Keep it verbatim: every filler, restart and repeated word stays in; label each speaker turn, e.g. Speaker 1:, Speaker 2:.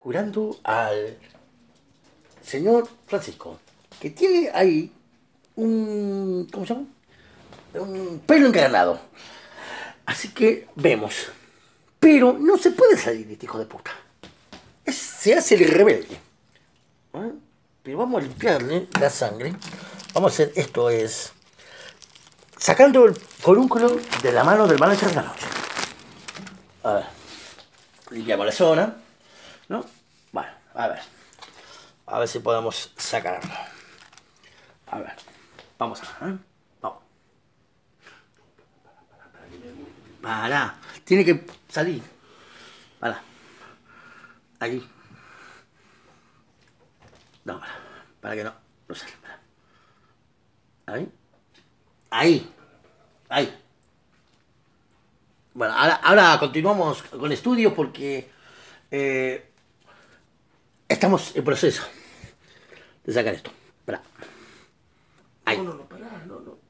Speaker 1: curando al señor Francisco, que tiene ahí un, ¿cómo se llama? Un pelo encarnado. Así que vemos. Pero no se puede salir de este hijo de puta. Es- se hace el rebelde. ¿Ah? Pero vamos a limpiarle la sangre. Vamos a hacer esto es sacando el forúnculo de la mano del manager de la noche. A ver. Limpiamos la zona. ¿No? Bueno, a ver. A ver si podemos sacarlo. A ver. Vamos a ver. ¿Eh? Vamos. Para. Tiene que salir. Para. Aquí. No, para. Para que no. No sale. Para. Ahí. Ahí. Ahí. Bueno, ahora, ahora continuamos con estudios porque eh, estamos en proceso de sacar esto. Para. Ahí. No, no, no, pará, no, no.